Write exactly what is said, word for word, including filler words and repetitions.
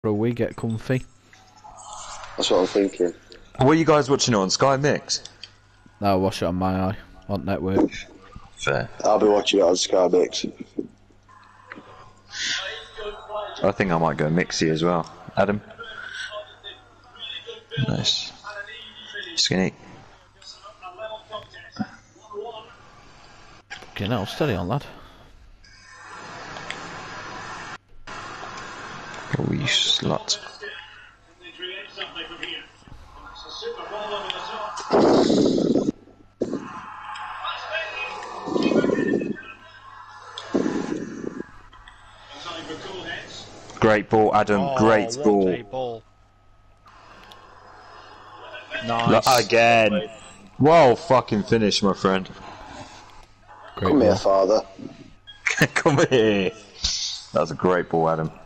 Bro, we get comfy. That's what I'm thinking. What are you guys watching on Sky Mix? No, watch it on my eye, on network. Fair. I'll be watching it on Sky Mix. I think I might go Mixie as well. Adam? Nice. Skinny. Okay, now steady on, lad. Oh, you slut. Great ball, Adam. Oh, Great what ball. a ball. Nice. Look, again. Well, fucking finish, my friend. Great Come ball. here, father. Come here. That was a great ball, Adam.